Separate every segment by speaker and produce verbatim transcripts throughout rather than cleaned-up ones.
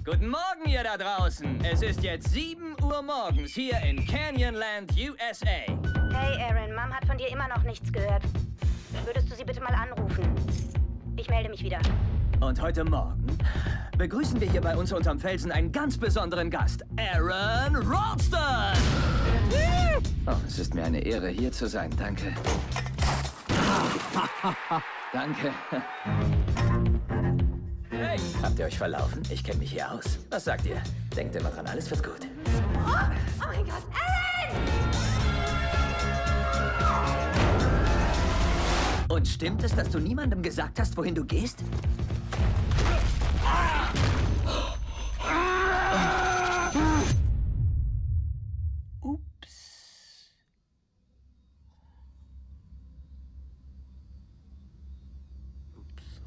Speaker 1: Guten Morgen, ihr da draußen. Es ist jetzt sieben Uhr morgens hier in Canyonland, U S A.
Speaker 2: Hey, Aaron, Mom hat von dir immer noch nichts gehört. Würdest du sie bitte mal anrufen? Ich melde mich wieder.
Speaker 1: Und heute Morgen begrüßen wir hier bei uns unterm Felsen einen ganz besonderen Gast, Aaron Ralston. Oh, es ist mir eine Ehre, hier zu sein. Danke. Danke. Hey, habt ihr euch verlaufen? Ich kenne mich hier aus. Was sagt ihr? Denkt immer dran, alles wird gut.
Speaker 2: Oh, oh mein Gott, Aaron!
Speaker 1: Und stimmt es, dass du niemandem gesagt hast, wohin du gehst? Ups. Ups.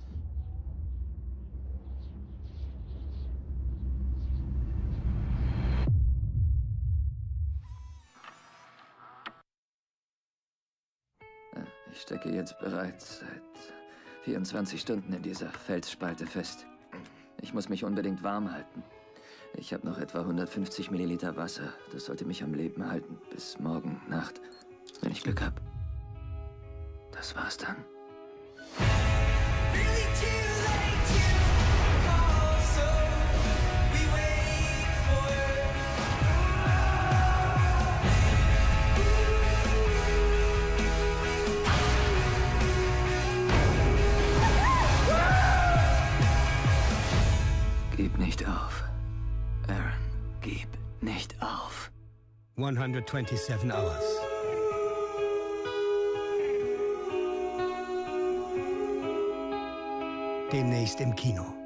Speaker 1: Ich stecke jetzt bereits seit vierundzwanzig Stunden in dieser Felsspalte fest. Ich muss mich unbedingt warm halten. Ich habe noch etwa hundertfünfzig Milliliter Wasser. Das sollte mich am Leben halten bis morgen Nacht, wenn ich Glück habe. Das war's dann. Gib nicht auf. Aaron, gib nicht auf.
Speaker 3: hundertsiebenundzwanzig Hours. Demnächst im Kino.